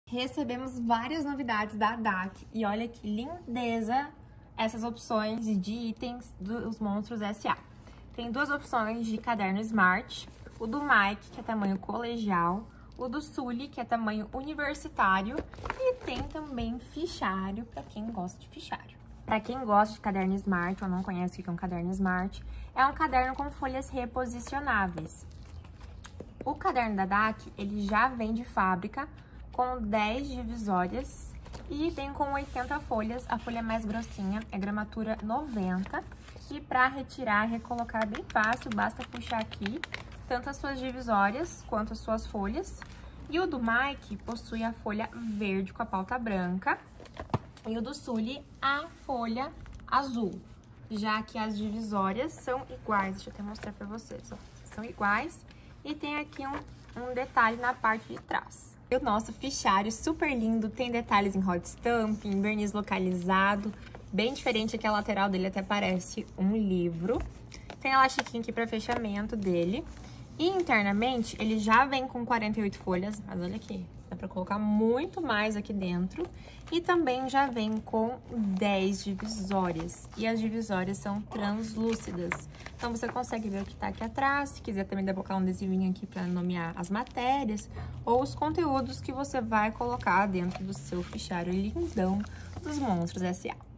Recebemos várias novidades da DAC e olha que lindeza essas opções de itens dos Monstros S.A. Tem duas opções de caderno Smart, o do Mike, que é tamanho colegial, o do Sully, que é tamanho universitário, e tem também fichário para quem gosta de fichário. Para quem gosta de caderno Smart ou não conhece o que é um caderno Smart, é um caderno com folhas reposicionáveis. O caderno da DAC, ele já vem de fábrica com 10 divisórias e vem com 80 folhas. A folha mais grossinha é gramatura 90 e para retirar e recolocar é bem fácil, basta puxar aqui tanto as suas divisórias quanto as suas folhas. E o do Mike possui a folha verde com a pauta branca e o do Sully a folha azul, já que as divisórias são iguais. Deixa eu até mostrar para vocês, ó. São iguais e tem aqui um detalhe na parte de trás. O nosso fichário super lindo, tem detalhes em hot stamp, em verniz localizado, bem diferente aqui a lateral dele, até parece um livro. Tem a elastiquinho aqui para fechamento dele. E internamente, ele já vem com 48 folhas, mas olha aqui, dá pra colocar muito mais aqui dentro. E também já vem com 10 divisórias, e as divisórias são translúcidas. Então, você consegue ver o que tá aqui atrás, se quiser também dá pra colocar um adesivinho aqui pra nomear as matérias, ou os conteúdos que você vai colocar dentro do seu fichário lindão dos Monstros S.A.